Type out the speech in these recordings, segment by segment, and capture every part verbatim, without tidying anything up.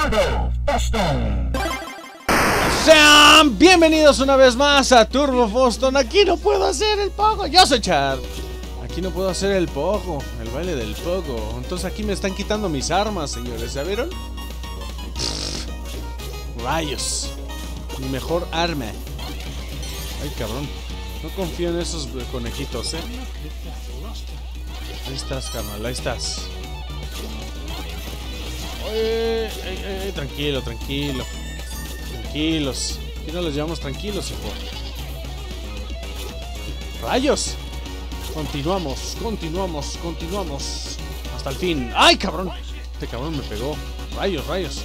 Turbo Boston. Sean bienvenidos una vez más a Turbo Boston. Aquí no puedo hacer el pogo. Yo soy Char. Aquí no puedo hacer el pogo, el baile del pogo. Entonces aquí me están quitando mis armas, señores. ¿Ya vieron? Pff, rayos. Mi mejor arma. Ay, cabrón. No confío en esos conejitos, eh. Ahí estás, carnal. Ahí estás. Oye, ay, ay, tranquilo, tranquilo. Tranquilos. Aquí no los llevamos tranquilos, hijo. ¡Rayos! Continuamos, continuamos, continuamos. Hasta el fin. ¡Ay, cabrón! Este cabrón me pegó. Rayos, rayos.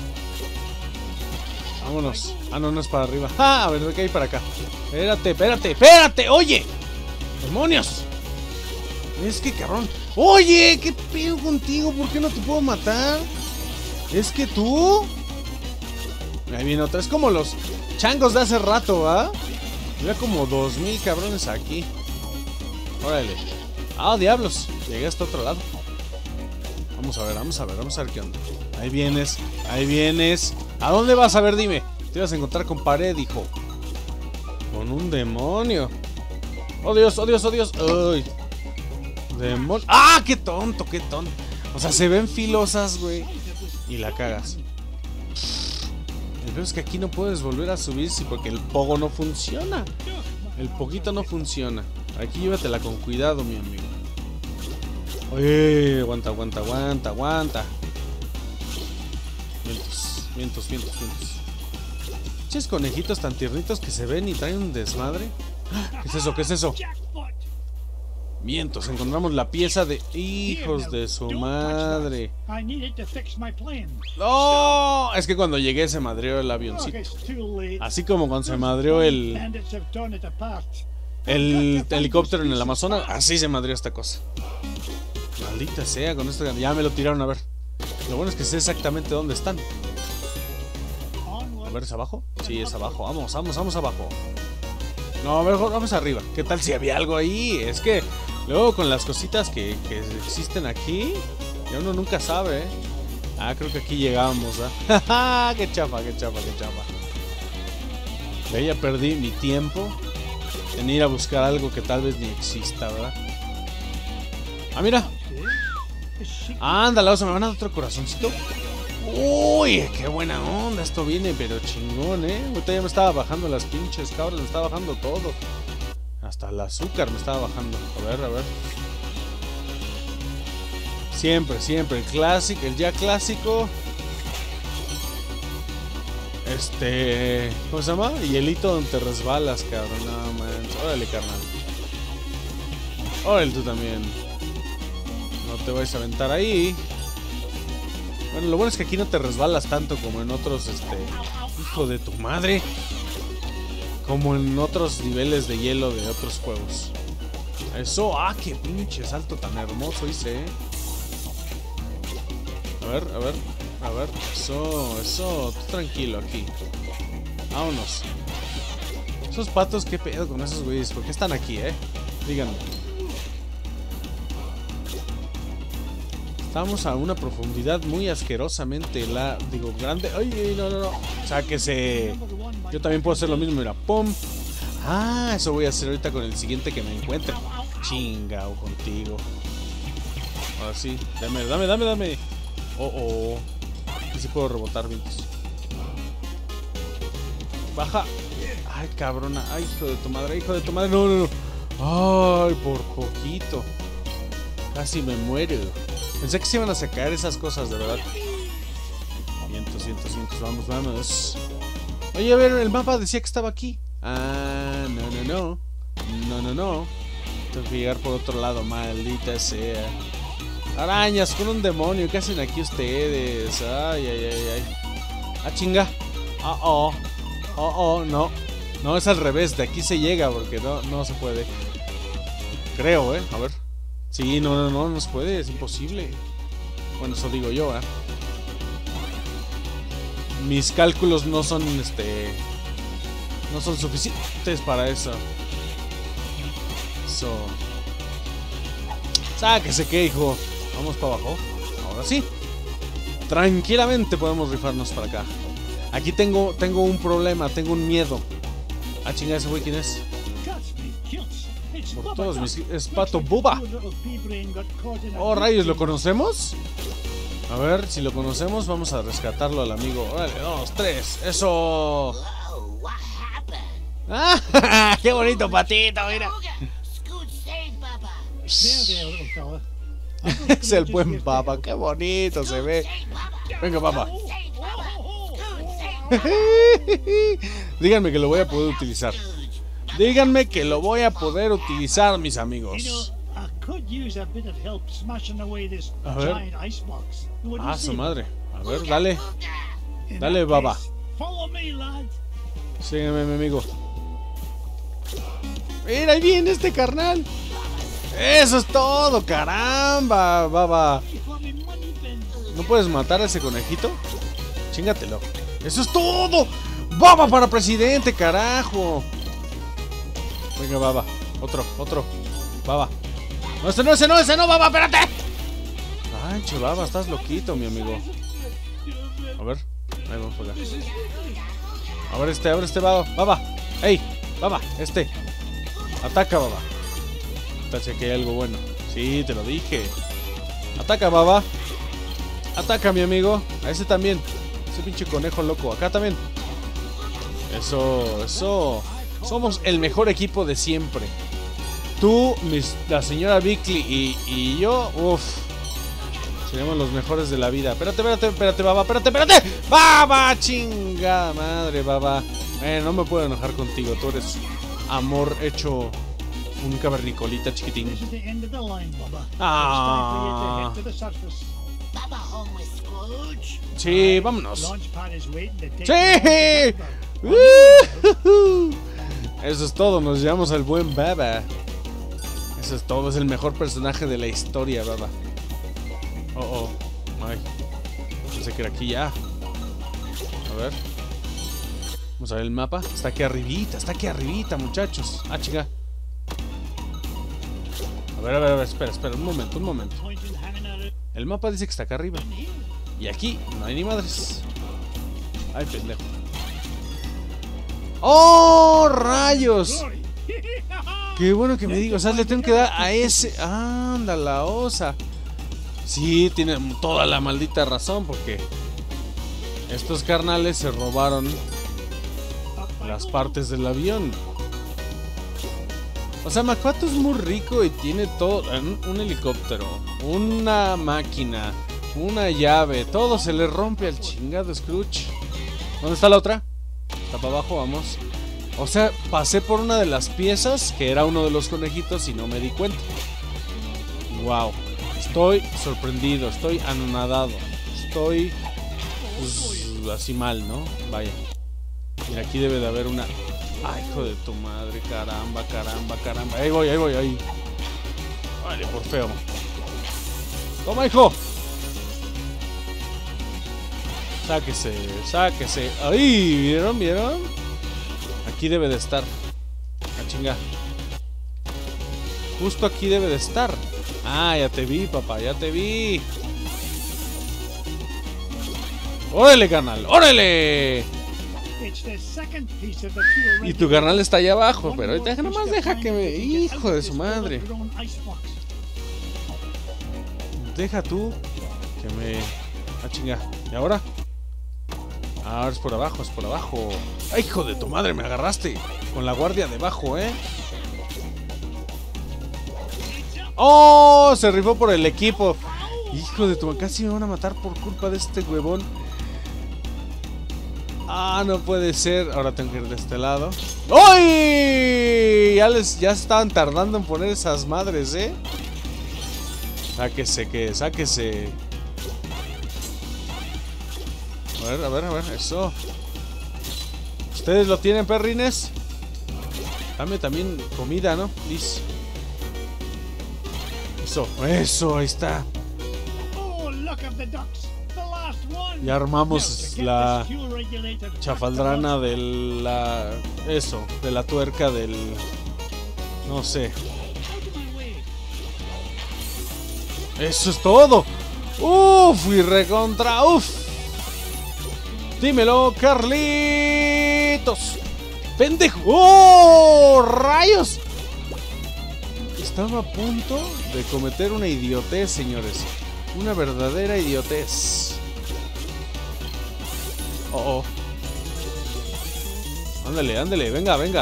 Vámonos. Ah, no, no es para arriba. ¡Ah! A ver, ¿qué hay para acá? Espérate, espérate, espérate. ¡Oye! ¡Demonios! Es que, cabrón. ¡Oye! ¿Qué pedo contigo? ¿Por qué no te puedo matar? Es que tú... Ahí viene otra. Es como los changos de hace rato, ¿ah? Había como dos mil cabrones aquí. Órale. Ah, diablos. Llegué hasta otro lado. Vamos a ver, vamos a ver, vamos a ver qué onda. Ahí vienes, ahí vienes. ¿A dónde vas? A ver, dime. Te vas a encontrar con pared, hijo. Con un demonio. Oh, Dios, oh, Dios, oh, Dios. Ay. Demonio. ¡Ah! ¡Qué tonto, qué tonto! O sea, se ven filosas, güey. Y la cagas. El peor es que aquí no puedes volver a subir si porque el pogo no funciona. El poquito no funciona. Aquí llévatela con cuidado, mi amigo. Oye, aguanta, aguanta, aguanta, aguanta. Vientos, vientos, vientos, vientos. Ches conejitos tan tiernitos que se ven y traen un desmadre. ¿Qué es eso? ¿Qué es eso? Vientos, encontramos la pieza de... Hijos de su madre. ¡No! Es que cuando llegué se madreó el avioncito. Así como cuando se madreó el... El helicóptero en el Amazonas. Así se madreó esta cosa. Maldita sea, con esto ya me lo tiraron a ver. Lo bueno es que sé exactamente dónde están. A ver, ¿es abajo? Sí, es abajo. Vamos, vamos, vamos abajo. No, mejor vamos arriba. ¿Qué tal si había algo ahí? Es que luego con las cositas que, que existen aquí, ya uno nunca sabe, ¿eh? Ah, creo que aquí llegamos, ¿ah? ¡Qué chapa, qué chapa, qué chapa! Ve, ya perdí mi tiempo en ir a buscar algo que tal vez ni exista, ¿verdad? Ah, mira. Ándale, o sea, me van a dar otro corazoncito. Uy, qué buena onda. Esto viene pero chingón, eh. Ahorita ya me estaba bajando las pinches cabras. Me estaba bajando todo. Hasta el azúcar me estaba bajando. A ver, a ver. Siempre, siempre el clásico, el ya clásico. Este... ¿Cómo se llama? Hielito donde te resbalas, cabrón. No manches. Órale, carnal. Órale, tú también. No te vais a aventar ahí. Bueno, lo bueno es que aquí no te resbalas tanto como en otros, este... Hijo de tu madre. Como en otros niveles de hielo de otros juegos. Eso, ah, qué pinche salto tan hermoso hice, eh. A ver, a ver, a ver. Eso, eso, tú tranquilo aquí. Vámonos. Esos patos, qué pedo con esos güeyes. ¿Por qué están aquí, eh? Díganme. Estamos a una profundidad muy asquerosamente la, digo, grande. Ay, no, no, no. O sea, que se... Yo también puedo hacer lo mismo, mira. ¡Pum! Ah, eso voy a hacer ahorita con el siguiente que me encuentre. Chingao contigo. Ahora sí. Dame, dame, dame, dame. Oh, oh. Aquí sí puedo rebotar, vientos. Baja. Ay, cabrona. Ay, hijo de tu madre, hijo de tu madre. No, no, no. Ay, por poquito. Casi me muero. Pensé que se iban a sacar esas cosas, de verdad. Vientos, vientos, vientos. Vamos, vamos. Oye, a ver, el mapa decía que estaba aquí. Ah, no, no, no. No, no, no. Tengo que llegar por otro lado, maldita sea. Arañas con un demonio. ¿Qué hacen aquí ustedes? Ay, ay, ay, ay. Ah, chinga. Oh, oh. Oh, oh, no. No, es al revés. De aquí se llega porque no, no se puede. Creo, eh. A ver. Sí, no, no, no, no se puede, es imposible. Bueno, eso digo yo, ¿eh? Mis cálculos no son, este... No son suficientes para eso. Eso. Sáquese que, hijo. Vamos para abajo. Ahora sí. tranquilamente podemos rifarnos para acá. Aquí tengo, tengo un problema, tengo un miedo. Ah, chingada, ese güey, ¿quién es? Por todos mis... Es Pato Bubba. Oh, rayos, ¿lo conocemos? A ver, si lo conocemos, vamos a rescatarlo al amigo. Órale, dos, tres, eso. ¡Ah! ¡Qué bonito patito, mira! Es el buen Baba, qué bonito se ve. Venga, Baba. Díganme que lo voy a poder utilizar. Díganme que lo voy a poder utilizar, mis amigos. A ver. Ah, su madre. A ver, dale. Dale, Baba. Sígueme, mi amigo. Mira, ahí viene este carnal. Eso es todo, caramba, Baba. ¿No puedes matar a ese conejito? Chingatelo. Eso es todo. Baba para presidente, carajo. Venga, Baba. Otro, otro. Baba. No, ese no, ese no, ese no, Baba, espérate. Ay, che, Baba, estás loquito, mi amigo. A ver. Ahí vamos por acá. A ver este, a ver este, Baba. Baba. Ey, Baba, este. Ataca, Baba. Parece que hay algo bueno. Sí, te lo dije. Ataca, Baba. Ataca, mi amigo. A ese también. Ese pinche conejo loco. Acá también. Eso, eso. Somos el mejor equipo de siempre. Tú, mis, la señora Bickley y, y yo. Uff. Seremos los mejores de la vida. Espérate, espérate, espérate, Baba. Espérate, espérate. Baba, chingada madre, Baba. Eh, no me puedo enojar contigo. Tú eres amor hecho un cavernicolita chiquitín. Ah. Sí, vámonos. Sí. Uh, eso es todo, nos llevamos al buen Baba. Eso es todo, es el mejor personaje de la historia, Baba. Oh, oh. Ay. Pensé que era aquí ya. A ver. Vamos a ver el mapa. Está aquí arribita, está aquí arribita, muchachos. Ah, chinga. A ver, a ver, a ver, espera, espera, un momento, un momento. El mapa dice que está acá arriba. Y aquí no hay ni madres. Ay, pendejo. ¡Oh, rayos! Qué bueno que me diga. O sea, le tengo que dar a ese. ¡Anda, la osa! Sí, tiene toda la maldita razón. Porque estos carnales se robaron las partes del avión. O sea, Macpato es muy rico y tiene todo. Un, un helicóptero, una máquina, una llave. Todo se le rompe al chingado Scrooge. ¿Dónde está la otra? Está para abajo, vamos. O sea, pasé por una de las piezas que era uno de los conejitos y no me di cuenta. Wow. Estoy sorprendido, estoy anonadado. Estoy pues, así mal, ¿no? Vaya. Mira, aquí debe de haber una... Ay, hijo de tu madre, caramba, caramba, caramba. Ahí voy, ahí voy, ahí. Vale, por feo. Toma, hijo. Sáquese, sáquese. Ahí, ¿vieron? ¿Vieron? Aquí debe de estar. Ah, chinga. Justo aquí debe de estar. Ah, ya te vi, papá, ya te vi. ¡Órale, carnal! ¡Órale! Y tu carnal está allá abajo, pero ahorita nomás deja que me... Hijo de su madre. Deja tú que me... Ah, chinga. ¿Y ahora? Ahora es por abajo, es por abajo. ¡Ay, hijo de tu madre! Me agarraste con la guardia debajo, ¿eh? ¡Oh! Se rifó por el equipo. Hijo de tu madre, casi me van a matar por culpa de este huevón. Ah, no puede ser. Ahora tengo que ir de este lado. ¡Ay! Ya les, ya estaban tardando en poner esas madres, ¿eh? Sáquese, que sáquese. A ver, a ver, a ver, eso. ¿Ustedes lo tienen, perrines? Dame también comida, ¿no? Please. Eso, eso, ahí está. Ya armamos la chafaldrana de la... Eso, de la tuerca del... No sé. Eso es todo. Uf, y recontra, uf. Dímelo, Carlitos. ¡Pendejo! ¡Oh! ¡Rayos! Estaba a punto de cometer una idiotez, señores. Una verdadera idiotez. Oh, oh. Ándale, ándale, venga, venga.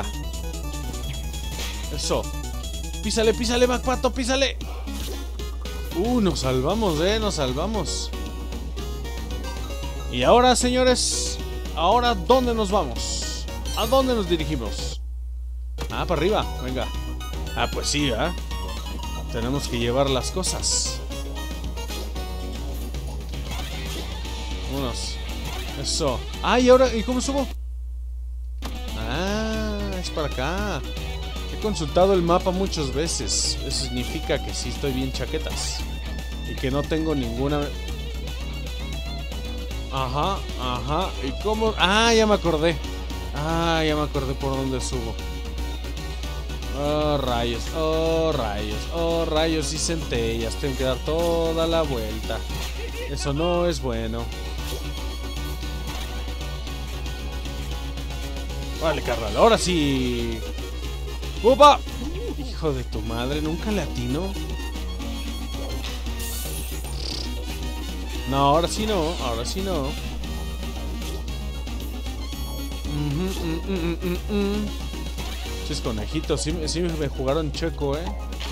Eso. Písale, písale, McPato, písale. Uh, nos salvamos, eh, nos salvamos. Y ahora, señores, ahora, ¿dónde nos vamos? ¿A dónde nos dirigimos? Ah, para arriba, venga. Ah, pues sí, ¿eh? Tenemos que llevar las cosas. Vámonos. Eso. Ah, y ahora, ¿y cómo subo? Ah, es para acá. He consultado el mapa muchas veces. Eso significa que sí estoy bien chaquetas. Y que no tengo ninguna... Ajá, ajá. ¿Y cómo? Ah, ya me acordé. Ah, ya me acordé por dónde subo. Oh, rayos, oh, rayos, oh, rayos y centellas. Tengo que dar toda la vuelta. Eso no es bueno. Vale, carnal, ahora sí. ¡Upa! Hijo de tu madre, nunca le atino. No, ahora sí no, ahora sí no. Mm, mm, mm, mm, mm. Chis conejitos, sí, sí me jugaron checo, eh.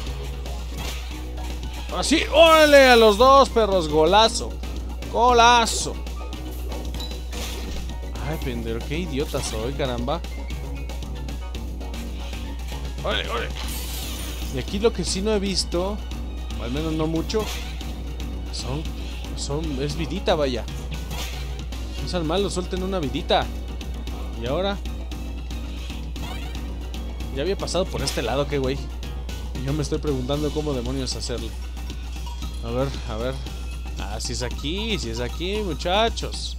Así, órale a los dos perros, golazo. Golazo. Ay, pendejo, qué idiota soy, caramba. Órale, órale. Y aquí lo que sí no he visto, o al menos no mucho, son, son, es vidita, vaya. No sean malos, suelten una vidita. Y ahora, ya había pasado por este lado, qué güey. Y yo me estoy preguntando cómo demonios hacerlo. A ver, a ver. Ah, si es aquí, si es aquí, muchachos.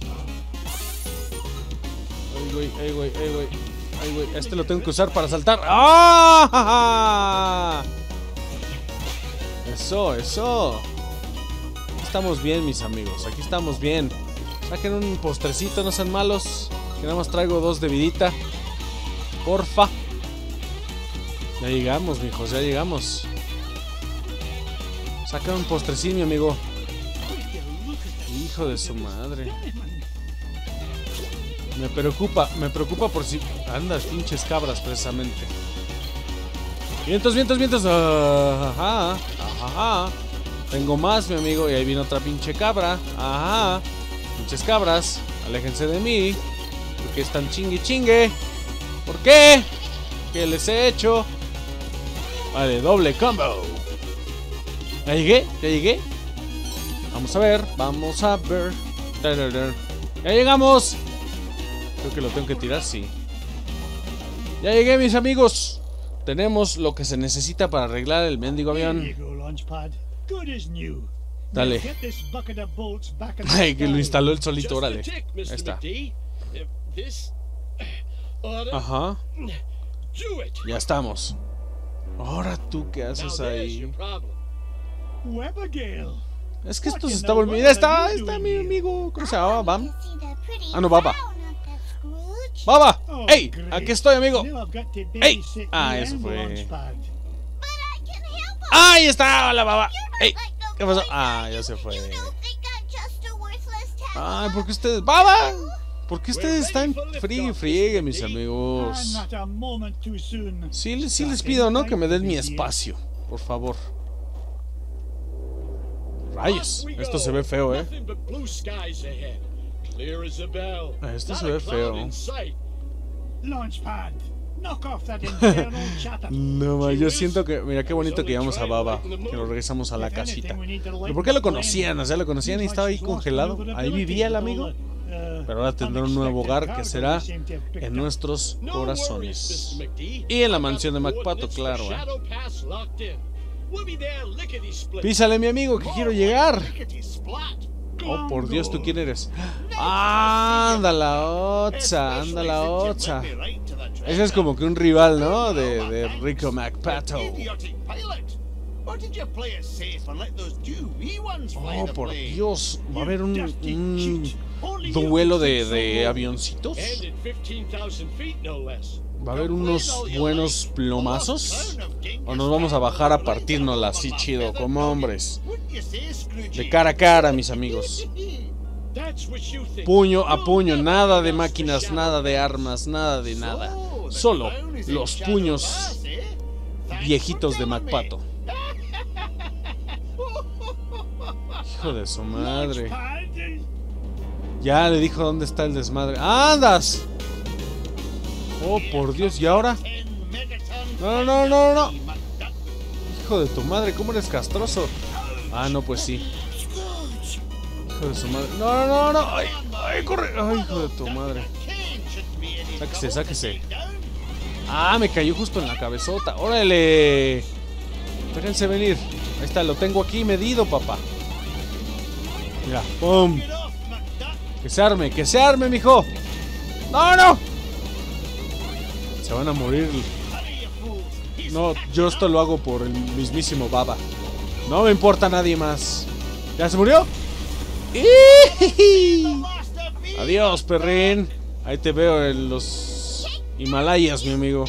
Ay, güey, ay, güey, ay, güey. Ay, güey, este lo tengo que usar para saltar. ¡Ah! Eso, eso. Aquí estamos bien, mis amigos. Aquí estamos bien. Saquen un postrecito, no sean malos. Que nada más traigo dos de vidita. Porfa. Ya llegamos, mijos, ya llegamos. Saca un postrecín, mi amigo. Hijo de su madre. Me preocupa, me preocupa por si... Andas, pinches cabras, precisamente. Vientos, vientos, vientos. Ajá, ajá, ajá. Tengo más, mi amigo. Y ahí viene otra pinche cabra. Ajá. Pinches cabras, aléjense de mí. Porque están chingue chingue. ¿Por qué? ¿Qué les he hecho? Vale, doble combo. ¿Ya llegué? ¿Ya llegué? Vamos a ver, vamos a ver. ¡Ya llegamos! Creo que lo tengo que tirar, sí. ¡Ya llegué, mis amigos! Tenemos lo que se necesita para arreglar el mendigo avión. Dale. Ay, que lo instaló el solito, órale. Ahí está. Ajá. Ya estamos. Ahora tú, ¿qué haces ahí? Es que esto se está volviendo... Mira, está, está mi amigo. ¿Cómo se llama? ¿Bam? Ah, no, Baba. ¡Baba! ¡Ey! Aquí estoy, amigo. ¡Ey! Ah, eso fue. ¡Ahí está la Baba! ¡Ey! ¿Qué pasó? Ah, ya se fue. Ay, ¿por qué ustedes... ¡Baba! ¿Por qué ustedes están friegue, friegue, mis amigos? Sí, sí les pido, ¿no? Que me den mi espacio, por favor. Rayos, esto se ve feo, ¿eh? Esto se ve feo. No, ma, yo siento que... Mira qué bonito que íbamos a Baba. Que lo regresamos a la casita. ¿Pero por qué lo conocían? O sea, lo conocían y estaba ahí congelado. Ahí vivía el amigo. Pero ahora tendrá un nuevo hogar que será en nuestros corazones. Y en la mansión de McPato, claro, ¿eh? Písale, mi amigo, que quiero llegar. Oh, por Dios, ¿tú quién eres? Ah, anda la ocha, anda la ocha. Ese es como que un rival, ¿no? De, de Rico McPato. Oh, por Dios. ¿Va a haber un, un duelo de, de avioncitos? ¿Va a haber unos buenos plomazos? ¿O nos vamos a bajar a partirnosla así chido, como hombres? De cara a cara, mis amigos. Puño a puño, nada de máquinas, nada de armas, nada de nada. Solo los puños viejitos de MacPato. Hijo de su madre. Ya le dijo dónde está el desmadre. ¡Andas! Oh, por Dios, ¿y ahora? No, no, no, no. Hijo de tu madre, ¿cómo eres castroso? Ah, no, pues sí. Hijo de su madre. No, no, no. Ay, ay, corre. Ay, hijo de tu madre. Sáquese, sáquese. Ah, me cayó justo en la cabezota. ¡Órale! Déjense venir. Ahí está, lo tengo aquí medido, papá. Mira, ¡pum! Que se arme, que se arme, mijo. ¡No, no! Se van a morir. No, yo esto lo hago por el mismísimo Baba. No me importa nadie más. ¿Ya se murió? ¡Ii! Adiós, perrín. Ahí te veo en los Himalayas, mi amigo.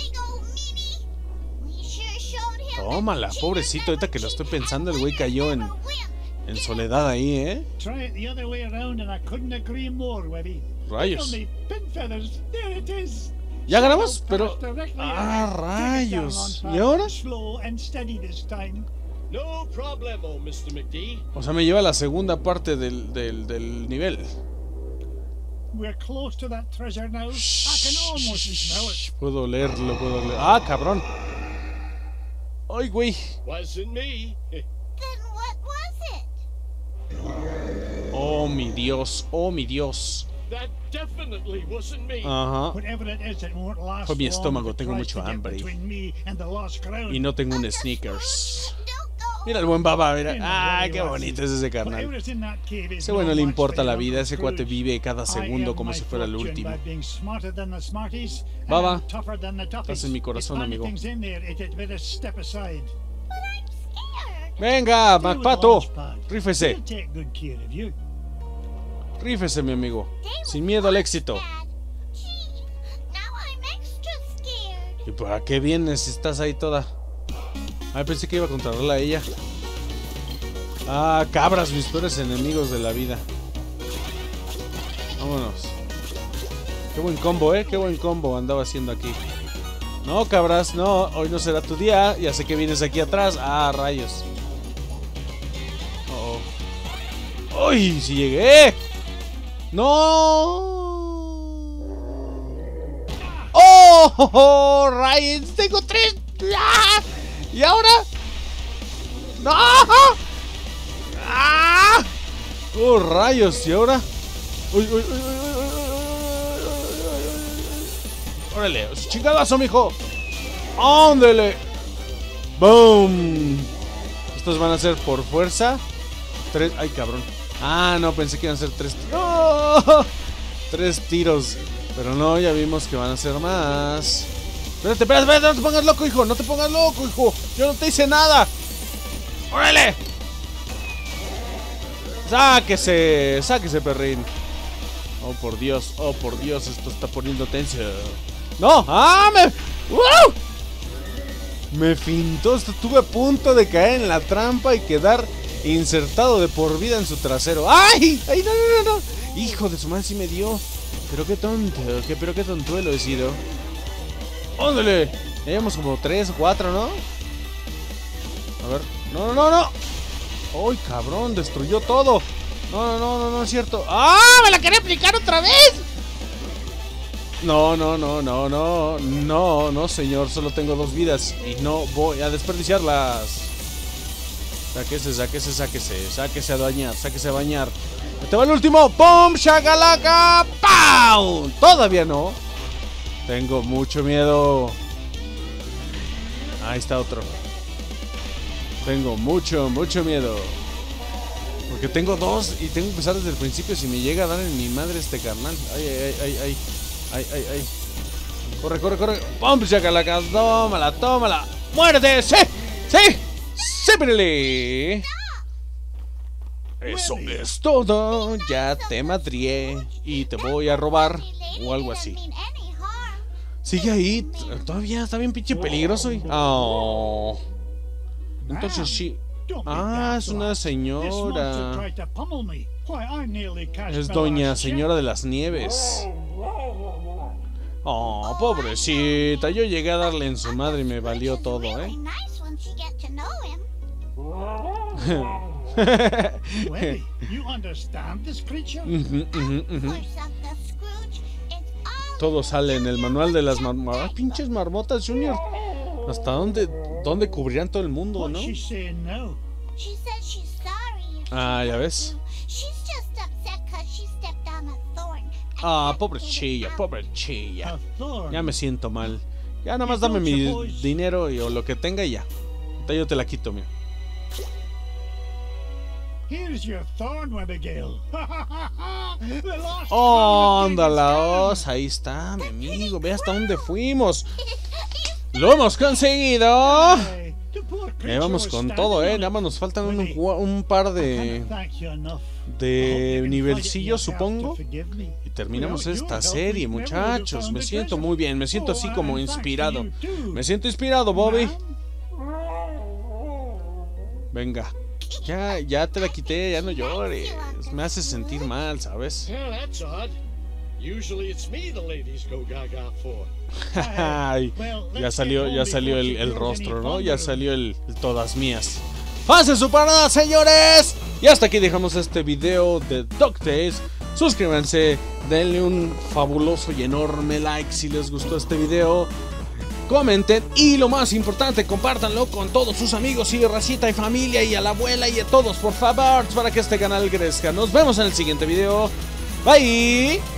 Tómala, pobrecito. Ahorita que lo estoy pensando, el güey cayó en, en soledad ahí, ¿eh? Rayos. ¿Ya ganamos? Pero... ¡ah, rayos! ¿Y ahora? O sea, me lleva a la segunda parte del, del, del nivel. Shh, puedo leerlo, puedo leer. ¡Ah, cabrón! ¡Ay, güey! ¡Oh, mi Dios! ¡Oh, mi Dios! Ajá. Fue mi estómago, tengo mucho hambre. Y no tengo un Snickers. Mira el buen Baba, mira. ¡Ay, qué bonito es ese carnal! Ese güey no le importa la vida, ese cuate vive cada segundo como si fuera el último. Baba, estás en mi corazón, amigo. Venga, MacPato, rífese. Rífese, mi amigo. Sin miedo al éxito. ¿Y para qué vienes si estás ahí toda? Ah, pensé que iba a controlarla a ella. Ah, cabras, mis peores enemigos de la vida. Vámonos. Qué buen combo, eh. Qué buen combo andaba haciendo aquí. No, cabras, no. Hoy no será tu día. Ya sé que vienes aquí atrás. Ah, rayos. Oh, oh. ¡Uy! ¡Sí llegué! ¡No! ¡Oh! oh, oh ¡Rayos! ¡Tengo tres! ¡Ah! ¿Y ahora? ¡No! ¡Ah! ¡Oh, rayos! ¿Y ahora? ¡Uy, uy, uy, uy, uy, uy, uy! ¡Órale! ¡Chingadazo, mijo! ¡Ándele! ¡Boom! Estos van a ser por fuerza. Tres... ¡Ay, cabrón! Ah, no, pensé que iban a ser tres... ¡No! Tres tiros. Pero no, ya vimos que van a ser más. Espérate, espérate, espérate, no te pongas loco, hijo. No te pongas loco, hijo. Yo no te hice nada. ¡Órale! Sáquese, sáquese, perrín. Oh, por Dios, oh, por Dios, esto está poniendo tenso. ¡No! ¡Ah! ¡Me... ¡Uh! Me fintó, estuve a punto de caer en la trampa y quedar insertado de por vida en su trasero. ¡Ay! ¡Ay, no, no, no! no! Hijo de su madre, sí me dio. Pero qué tonto, qué, pero qué tontuelo he sido. ¡Ándale! Ya llevamos como tres o cuatro, ¿no? A ver. ¡No, no, no, no! ¡Ay, cabrón! Destruyó todo. No, no, no, no, no es cierto. ¡Ah! ¡Me la quería aplicar otra vez! No, no, no, no, no. No, no, señor. Solo tengo dos vidas y no voy a desperdiciarlas. Sáquese, sáquese, sáquese. Sáquese a bañar, sáquese a bañar. ¡Este va el último! ¡Pum! ¡Shakalaka! ¡Pau! Todavía no. Tengo mucho miedo. Ahí está otro. Tengo mucho, mucho miedo. Porque tengo dos y tengo que empezar desde el principio. Si me llega a dar en mi madre este carnal. Ay, ay, ay, ay. Ay, ay, ay. Corre, corre, corre. ¡Pum! ¡Shakalaka! ¡Tómala, tómala! ¡Muérete! ¡Sí! ¡Sí! ¡Sépele! Eso es todo. Ya te madrié y te voy a robar o algo así. Sigue ahí. Todavía está bien pinche peligroso. Y... Oh. Entonces sí. Ah, es una señora. Es doña señora de las nieves. Oh, pobrecita. Yo llegué a darle en su madre y me valió todo, ¿eh? Todo sale en el manual de las marmotas. Pinches marmotas, Junior. ¿Hasta dónde, dónde cubrirán todo el mundo, no? Ah, ya ves. Ah, pobre chilla, pobre chilla. Ya me siento mal. Ya nada más dame mi dinero y, o lo que tenga y ya. Ahorita yo te la quito, mira. Oh, ¡ándala! Ahí está, mi amigo. Ve hasta dónde fuimos. ¡Lo hemos conseguido! Eh, vamos con todo, eh. Nada más nos faltan un, un par de de nivelcillos, supongo. Y terminamos esta serie, muchachos. Me siento muy bien, me siento así como inspirado. Me siento inspirado, Bobby. Venga. Ya, ya te la quité, ya no llores. Me hace sentir mal, ¿sabes? Ay, ya salió, ya salió el, el rostro, ¿no? Ya salió el, el todas mías. ¡Pasen su parada, señores! Y hasta aquí dejamos este video de DuckTales. Suscríbanse, denle un fabuloso y enorme like si les gustó este video. Comenten y lo más importante, compártanlo con todos sus amigos y racita y familia y a la abuela y a todos, por favor, para que este canal crezca. Nos vemos en el siguiente video. Bye.